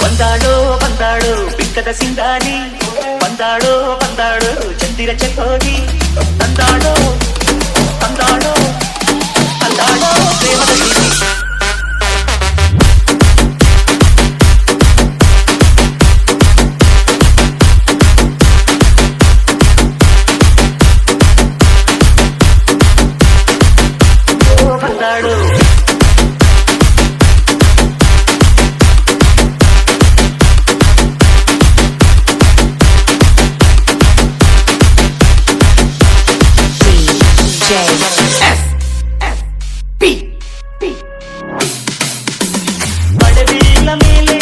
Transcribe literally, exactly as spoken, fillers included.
ಬಂದಾಳೋ ಬಂದಾಳೋ ಬಿಕ್ಕದ ಸಿಂಗಾರಿ ಬಂದಾಳೋ ಬಂದಾಳೋ ಚಂದಿರ ಚಕೋರಿ ತಂದಾಳೋ ತಂದಾಳೋ ತಂದಾಳೋ ಪ್ರೇಮದ ಪ್ರೀತಿ ಬಂದಾಳೋ ಮಳೆಬೀಳ ಮೇಲೆ